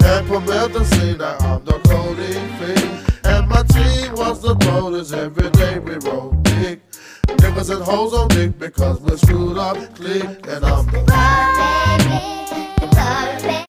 And promethazine, now I'm the codeine fiend. And my team was the bonus, every day we roll dick. Niggas and hoes on dick because we're screwed up click. And I'm the baby,